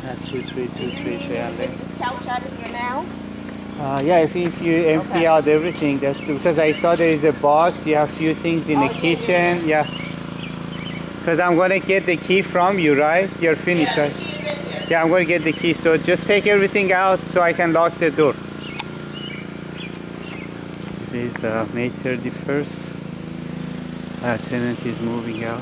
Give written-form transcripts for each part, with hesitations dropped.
2323 Cheyenne Take Lane. this couch out of here now? Yeah, if you empty out everything, that's because I saw there is a box. You have few things in the kitchen. Yeah. Because I'm gonna get the key from you, right? You're finished, right? The key is in here. Yeah, I'm gonna get the key. So just take everything out so I can lock the door. It is May 31st. Tenant is moving out.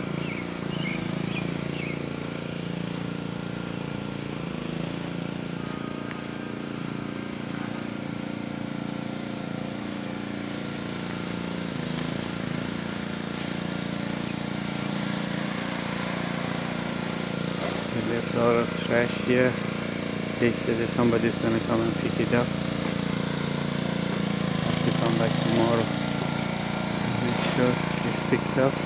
They left a lot of trash here. They said that somebody's gonna come and pick it up. Have to come back tomorrow. Make sure it's picked up.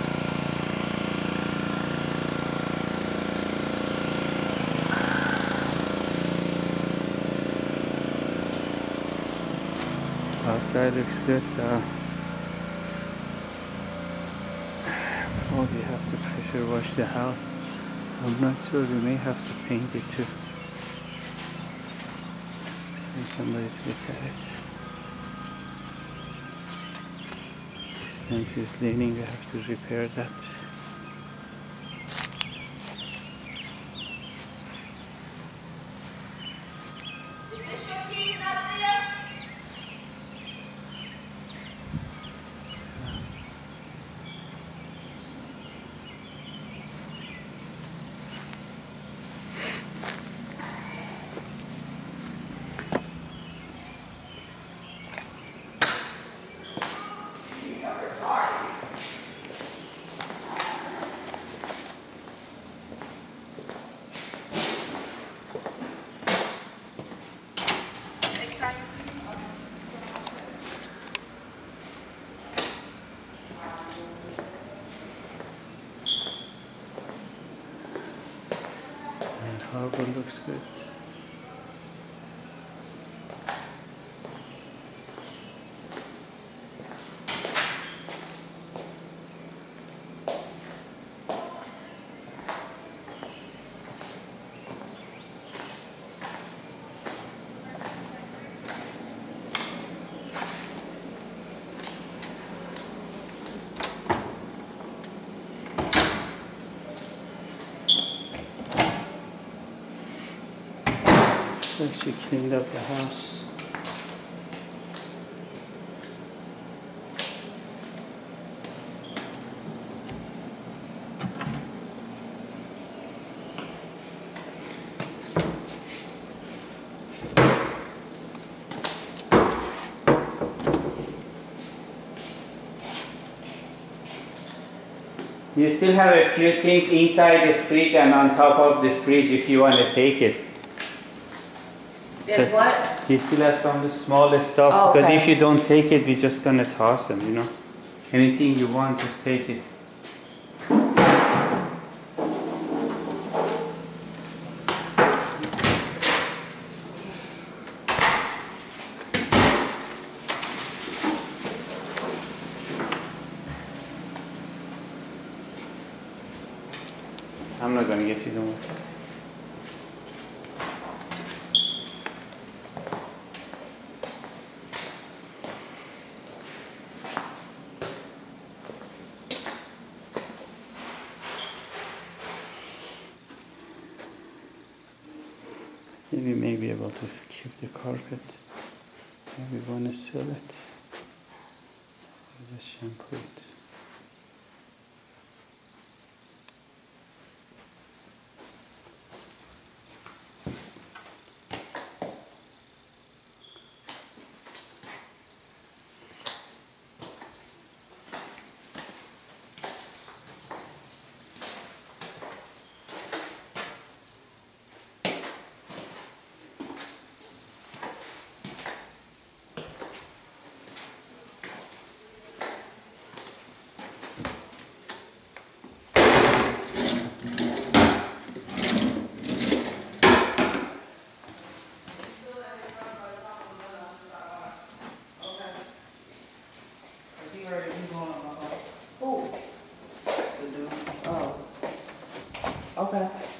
Outside looks good. Probably have to pressure wash the house. I'm not sure, we may have to paint it too. Send somebody to look at it. This fence is leaning, we have to repair that. And harbor looks good. Actually cleaned up the house. You still have a few things inside the fridge and on top of the fridge if you want to take it. There's what? You still have some small stuff, Oh, because okay. if you don't take it, we're just gonna toss them, you know. Anything you want, just take it. I'm not gonna get you, don't worry. We may be able to keep the carpet. Maybe we want to sell it. We'll just shampoo it. Okay.